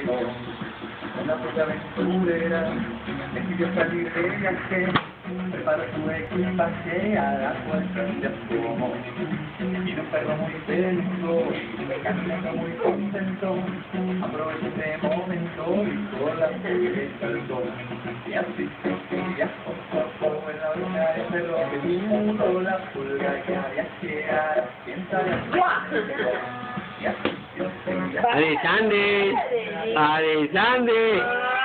Una puta aventurera, decidió salir de viaje, preparó su equipaje a la fuerza de asomó. Vino un perro muy feliz, caminando muy contento, aprovechó ese momento y con la se saltó. Y así viajó en la orilla del perro que puso la pulga que había llegado, piensa de Alexander, Alexander.